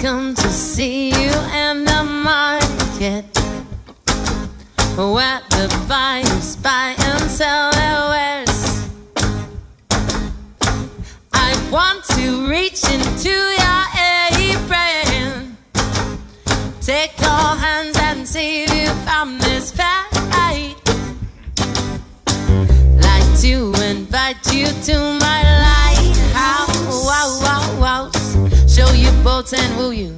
come to see you in the market, where the buyers buy and sell their wares. I want to reach into your apron, take your hands and save you from this fight. Like to invite you to my lighthouse, show you boats and woo you